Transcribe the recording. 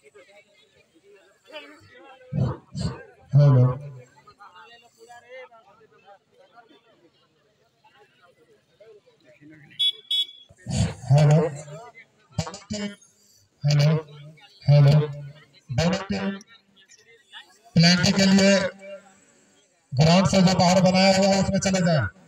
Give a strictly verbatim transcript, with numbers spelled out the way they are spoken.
Hello hello hello hello प्लांटी के लिए ग्राउंड से जो बाहर बनाया हुआ है उसमें चले जाए।